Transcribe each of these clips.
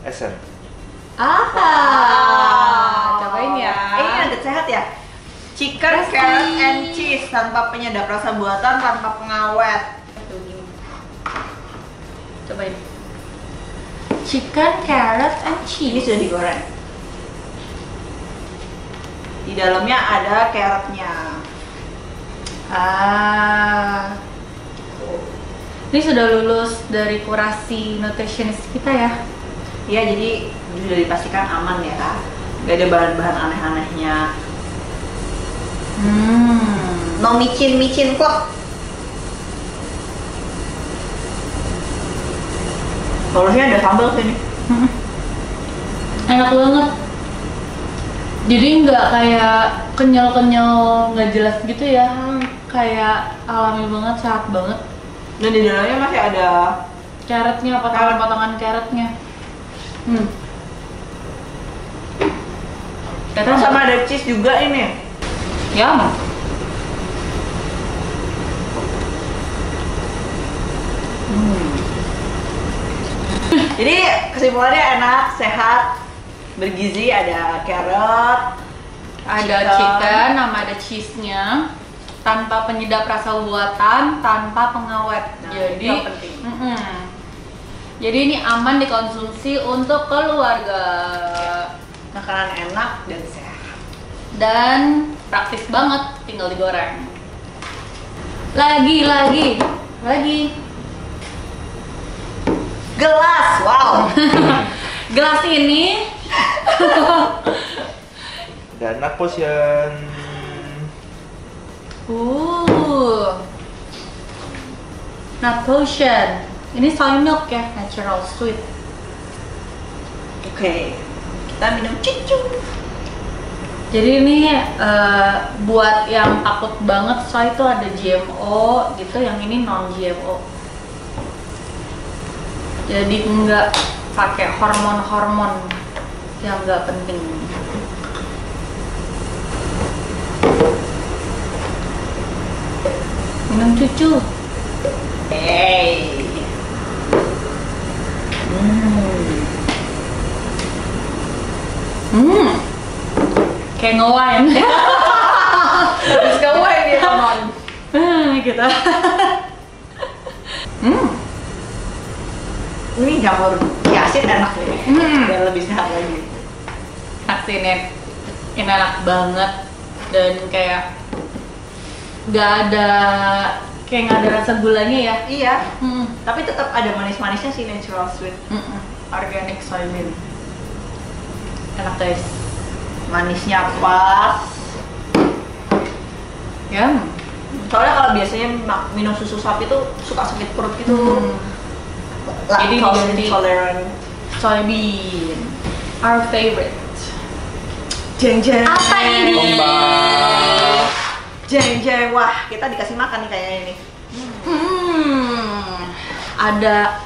Essen. Cobain ya. Ini ada sehat ya? Chicken, carrot, and cheese tanpa penyedap rasa buatan, tanpa pengawet. Tuh gini. Cobain. Chicken, carrot, and Ini cheese. sudah digoreng. Di dalamnya ada carrotnya. Ini sudah lulus dari kurasi nutritionist kita ya. Ya, jadi sudah dipastikan aman ya. Gak ada bahan-bahan aneh-anehnya. No micin-micin kok. Harusnya ada sambal sini. Enak banget. Jadi nggak kayak kenyal-kenyal nggak jelas gitu ya. Kayak alami banget, sehat banget. Dan di dalamnya masih ada Carrotnya, potongan-potongan carrotnya. terus sama ada cheese juga ini. Yum. Jadi kesimpulannya enak, sehat, bergizi, ada carrot, Ada chicken, sama ada cheese-nya, tanpa penyedap rasa buatan, tanpa pengawet. Nah, Jadi, itu yang penting. Jadi ini aman dikonsumsi untuk keluarga Makanan enak dan sehat. dan praktis banget, tinggal digoreng. Lagi. Gelas, wow. Gelas ini Dan nut potion. nut potion. Ini soy milk ya, natural sweet. Oke, kita minum cucu. Jadi ini buat yang takut banget soy itu ada GMO gitu, yang ini non GMO. Jadi nggak pakai hormon-hormon yang nggak penting. Minum cucu. Hey. Kayak nge-wine. Habis kamu yang dia non. Gitu. Ini jamur yasin enak nih. Biar lebih sehat lagi. Ini enak banget dan kayak nggak ada rasa gulanya ya. Iya. Tapi tetap ada manis-manisnya sih, natural sweet. Organic soybean. Enak guys. Manisnya pas. Soalnya kalau biasanya minum susu sapi tuh suka sakit perut gitu. Jadi Lactose diganti intolerant. soybean. Our favorite. Jeng. Apa ini? Kembang. Jeng. Wah, kita dikasih makan nih kayaknya ini. Ada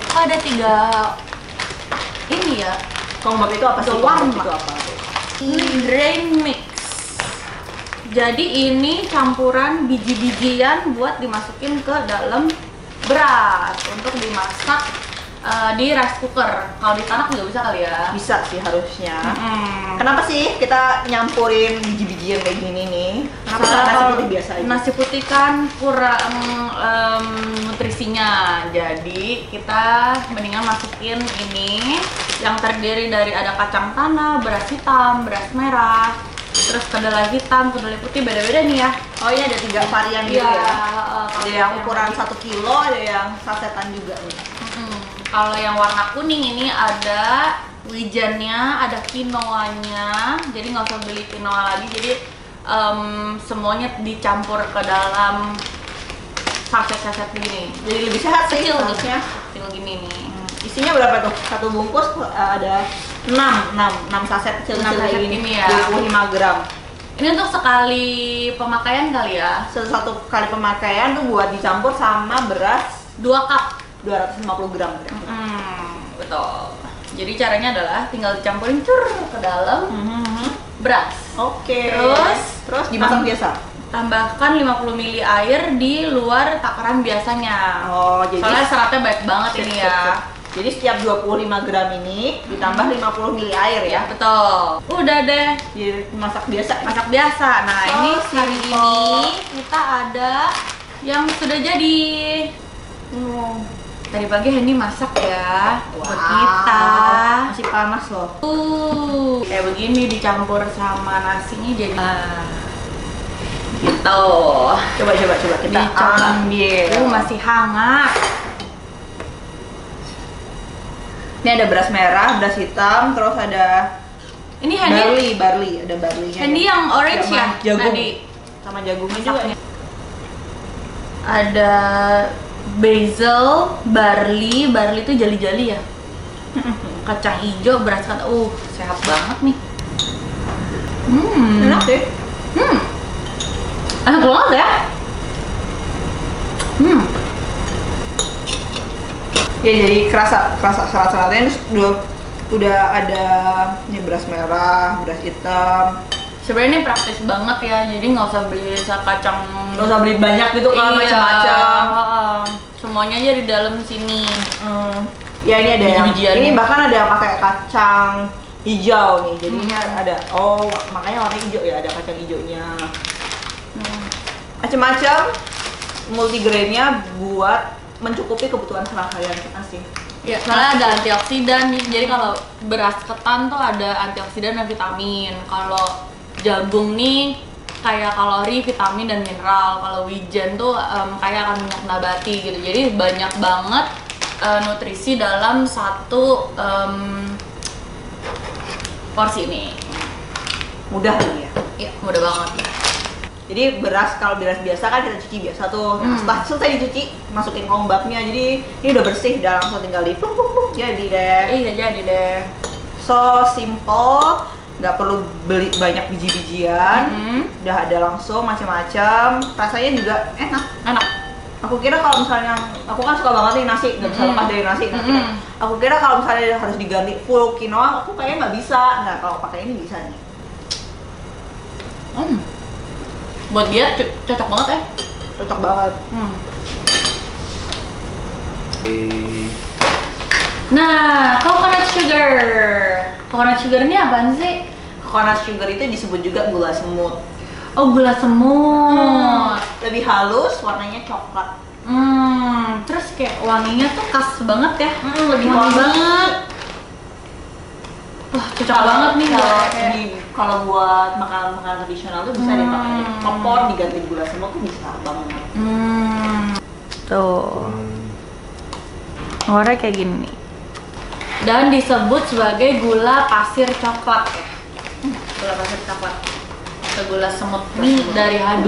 3 ini ya. Kongbak itu apa sih? Kongbak Itu apa? Grain mix. Jadi ini campuran biji-bijian buat dimasukin ke dalam beras untuk dimasak di rice cooker. Kalau di tanah nggak bisa kali ya? Bisa sih harusnya. Kenapa sih kita nyampurin biji-bijian kayak gini nih? Kenapa nggak nasi putih biasa aja? Nasi putih kan kurang nutrisinya, jadi kita mendingan masukin ini yang terdiri dari ada kacang tanah, beras hitam, beras merah, terus kedelai hitam, kedelai putih, beda-beda nih ya. Oh ini ada 3 varian gitu Iya, ya? Ada yang ukuran tadi. 1 kilo, ada yang sasetan juga nih. Kalau yang warna kuning ini ada wijannya, ada quinoa-nya, jadi nggak usah beli quinoa lagi, jadi semuanya dicampur ke dalam saset-saset gini. Jadi lebih sehat sih Kecil harusnya. kecil gini nih. Isinya berapa tuh? Satu bungkus ada 6 saset kecil-kecil 6 kayak saset gini, ini ya. 25 gram. Ini untuk sekali pemakaian kali ya. Satu kali pemakaian tuh buat dicampur sama beras 2 cup. 250 gram. Betul. Jadi caranya adalah tinggal dicampurin ke dalam beras. Oke. Terus dimasak biasa. Tambahkan 50 ml air di luar takaran biasanya. Oh, jadi soalnya seratnya baik banget ini ya. Jadi setiap 25 gram ini ditambah 50 ml air ya. Betul. Udah deh. Jadi masak biasa. Masak biasa. Nah, So ini hari simple. ini kita ada yang sudah jadi. Tadi pagi Hendy masak ya buat kita. Masih panas loh. Kayak begini dicampur sama nasinya jadi gitu. Coba kita ambil. Masih hangat. Ini ada beras merah, beras hitam, terus ada Ini Hendy barley, ada barleynya. Hendy yang orange Sama ya? jagung. Tadi. Sama jagungnya juga. Masaknya. Ada basil, barley itu jali-jali ya. Kacang hijau, beras ketan. Sehat banget nih. Enak sih. Enak banget ya. Ya jadi kerasa serat-seratnya udah ada ini beras merah, beras hitam. Sebenarnya ini praktis banget ya. Jadi nggak usah beli kacang. Nggak usah beli banyak gitu kan, macam-macam. Semuanya aja di dalam sini. Ya ini ada yang Biji-bijian. ini bahkan ada yang pakai kacang hijau nih. Jadi ini ada makanya warna hijau ya, ada kacang hijaunya. Macam-macam multigrainnya buat mencukupi kebutuhan sehari-hari kita sih. Ya, soalnya ada antioksidan nih. Jadi kalau beras ketan tuh ada antioksidan dan vitamin. Kalau jagung nih kayak kalori, vitamin dan mineral. Kalau wijen tuh kayak minyak nabati gitu. Jadi banyak banget nutrisi dalam satu porsi ini. Mudah nih ya. Iya, mudah banget. Jadi kalau beras biasa kan kita cuci biasa tuh. Nah, setelah selesai dicuci, masukin ke ombaknya. Jadi ini udah bersih, udah langsung tinggal di plung. Jadi deh. Iya, jadi deh. So simple, nggak perlu beli banyak biji-bijian. Udah ada langsung macam-macam. Rasanya juga enak. Aku kira kalau misalnya, aku kan suka banget nih nasi, nggak bisa lepas dari nasi. Aku kira kalau misalnya harus diganti full quinoa, aku kayaknya nggak bisa. Nah kalau pakai ini bisa nih. Buat dia cocok banget ya. Cocok banget. Nah, coconut sugar. Coconut sugar ini apaan sih? Coconut sugar itu disebut juga gula semut. Oh, gula semut. Lebih halus, warnanya coklat. Terus kayak wanginya tuh khas banget ya. Lebih wangi wangi. banget. Wah, cocok banget nih kalau buat makanan tradisional tuh bisa dipakai opor diganti gula semut tuh bisa banget. Tuh. Warnanya kayak gini nih. Dan disebut sebagai gula pasir coklat ya. Gula pasir coklat. Atau gula semut nih dari H2.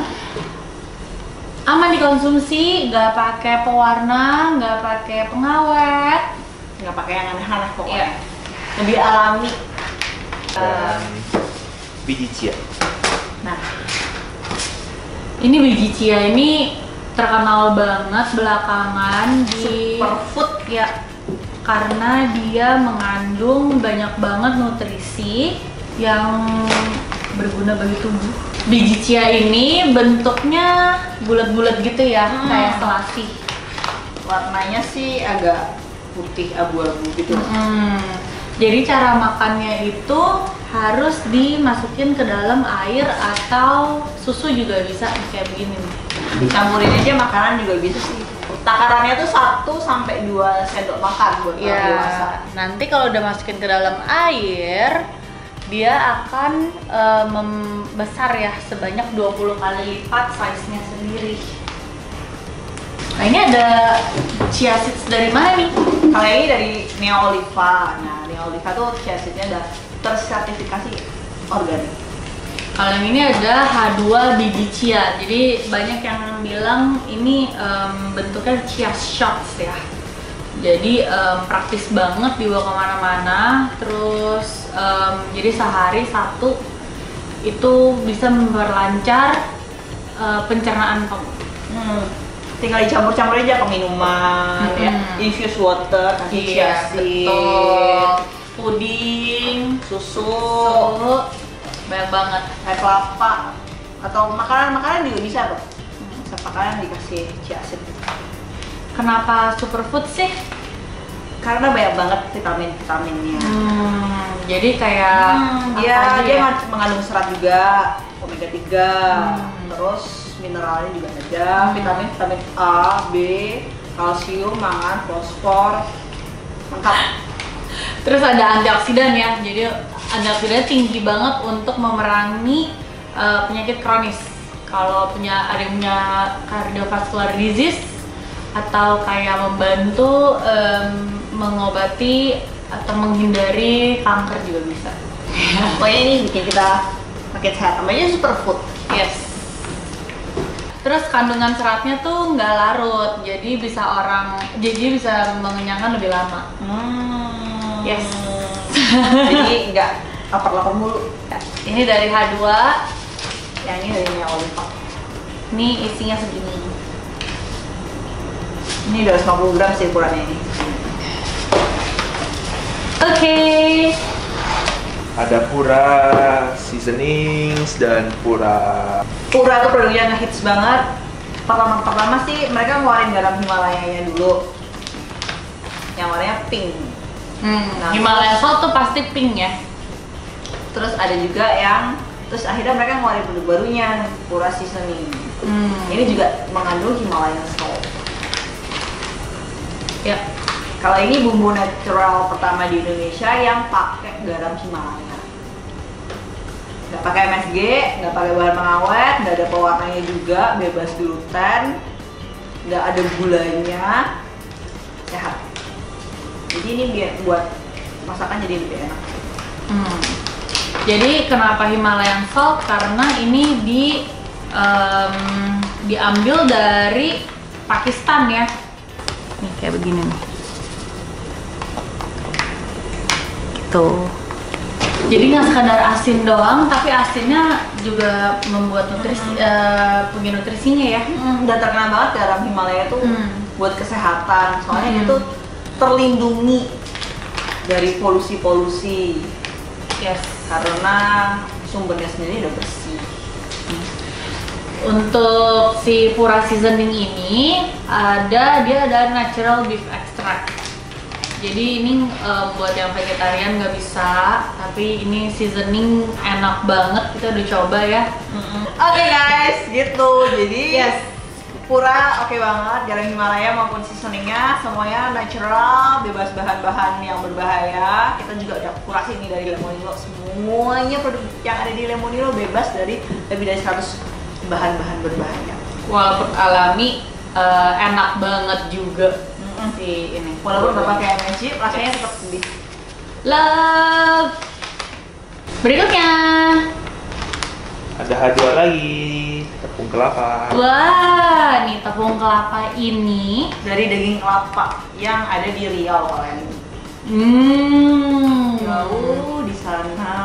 Aman dikonsumsi, nggak pakai pewarna, nggak pakai pengawet, Nggak pakai yang aneh-aneh pokoknya. Iya. Lebih alami. Dan biji chia. Nah, ini biji chia ini terkenal banget belakangan di superfood ya, karena dia mengandung banyak banget nutrisi yang berguna bagi tubuh. Biji chia ini bentuknya bulat-bulat gitu ya, kayak selasih. warnanya sih agak putih abu-abu gitu. Jadi cara makannya itu harus dimasukin ke dalam air atau susu juga bisa kayak begini nih. Campurin aja makanan juga bisa sih. Takarannya tuh 1-2 sendok makan buat orang dewasa. Nanti kalau udah masukin ke dalam air, dia akan membesar ya sebanyak 20 kali lipat size-nya sendiri. Nah, ini ada chia seeds dari mana nih? Kalau ini dari Neoliva. Nah, Neoliva tuh chia seeds-nya udah tersertifikasi organik. Kalau yang ini ada H2 biji chia. Jadi banyak yang bilang ini bentuknya chia shots ya. Jadi praktis banget dibawa kemana-mana. Terus jadi sehari satu itu bisa memperlancar pencernaan kamu. Tinggal dicampur-campur aja ke minuman, ya, infused water, kasih chia seed, betul. Puding, susu, banyak banget. air kelapa, atau makanan-makanan juga bisa kok. Makanan dikasih chia seed. Kenapa superfood sih? karena banyak banget vitaminnya. Jadi kayak dia mengandung serat juga, omega 3, terus mineralnya juga ada, vitamin A, B, kalsium, mangan, fosfor, lengkap. Terus ada antioksidan ya, jadi antioksidannya tinggi banget untuk memerangi penyakit kronis. Kalau ada yang punya cardiovascular disease atau kayak membantu mengobati atau menghindari kanker juga bisa. Pokoknya ini bikin kita makin sehat, namanya superfood. Yes. Terus kandungan seratnya tuh nggak larut, jadi bisa mengenyangkan lebih lama. Yes. Jadi nggak lapar-lapar mulu. Ini dari H2, yang ini dari minyak oliva. ini isinya segini. Ini 250 gram sih ukurannya ini. Oke. Ada Pura seasonings dan Pura Pura tuh produknya ngehits banget. Pertama sih mereka ngeluarin garam Himalaya-nya dulu, yang warnanya pink. Himalaya Salt tuh pasti pink ya. Terus ada juga terus akhirnya mereka ngeluarin produk barunya, Pura seasoning. Ini juga mengandung Himalaya Salt. Ya. Kalau ini bumbu natural pertama di Indonesia yang pakai garam Himalaya. Nggak pakai MSG, nggak pakai bahan pengawet, nggak ada pewarnanya juga, bebas gluten, nggak ada gulanya, sehat. Jadi ini buat masakan jadi lebih enak. Jadi kenapa Himalayan Salt? Karena ini diambil dari Pakistan ya. Nih kayak begini nih. Gitu. Jadi nggak sekadar asin doang, tapi asinnya juga membuat punya nutrisinya ya. Dan terkenal banget garam Himalaya tuh buat kesehatan, soalnya itu terlindungi dari polusi-polusi. Yes. Karena sumbernya sendiri udah bersih. Untuk si Pura seasoning ini dia ada natural beef extract. Jadi ini buat yang vegetarian nggak bisa, tapi ini seasoning enak banget, kita udah coba ya. Oke guys, gitu. Jadi Pura oke banget, garam Himalaya maupun seasoningnya semuanya natural, bebas bahan-bahan yang berbahaya. Kita juga udah kurasi ini dari Lemonilo, semuanya produk yang ada di Lemonilo bebas dari lebih dari 100 bahan-bahan berbahaya. Walaupun alami, enak banget juga si ini. Walaupun nggak pakai MSG, rasanya tetap sedih. Love. Berikutnya ada H2 lagi, tepung kelapa. wah, nih tepung kelapa ini Dari daging kelapa yang ada di Riau kalau yang ini. Jauh di sana.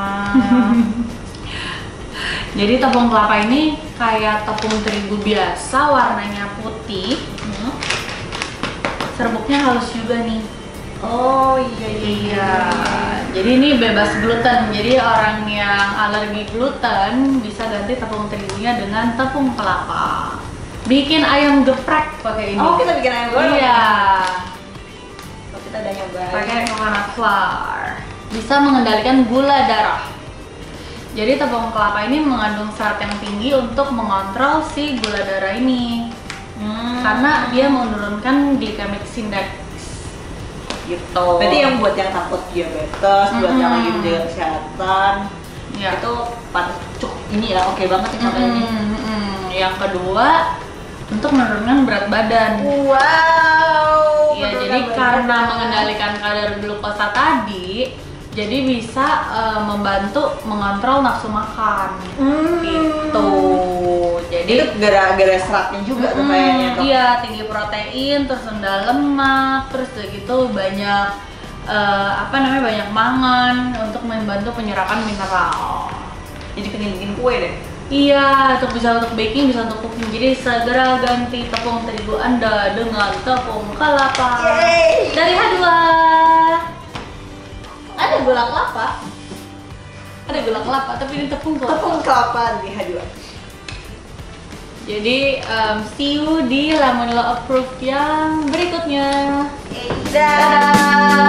Jadi tepung kelapa ini kayak tepung terigu biasa, warnanya putih. Serbuknya halus juga nih. Oh iya. Jadi ini bebas gluten. Jadi orang yang alergi gluten bisa ganti tepung terigunya dengan tepung kelapa. Bikin ayam geprek pakai ini. Oh, kita bikin ayam geprek. Iya. Oh, kita udah nyobain. Pakai coconut flour. Bisa mengendalikan gula darah. Jadi tepung kelapa ini mengandung serat yang tinggi untuk mengontrol si gula darah ini. Karena dia menurunkan glycemic index gitu. Berarti yang buat yang takut diabetes, buat yang lagi menjaga kesehatan, itu cukup ini ya, oke banget ya ini. Yang kedua, untuk menurunkan berat badan. Wow. Iya, jadi karena mengendalikan kadar glukosa tadi, jadi bisa membantu mengontrol nafsu makan. Gitu. Jadi itu gara-gara seratnya juga tuh kayaknya. Iya, tinggi protein, terus rendah lemak, terus udah gitu banyak banyak mangan untuk membantu penyerapan mineral. Jadi pengen bikin kue deh. Iya, bisa untuk baking, bisa untuk cooking. Jadi segera ganti tepung terigu Anda dengan tepung kelapa. Yeay. Dari H2. Ada gula kelapa. Ada gula kelapa, tapi ini tepung kelapa. Tepung kelapa di H2. Jadi see you di Lemonilo Approved yang berikutnya. Dadah.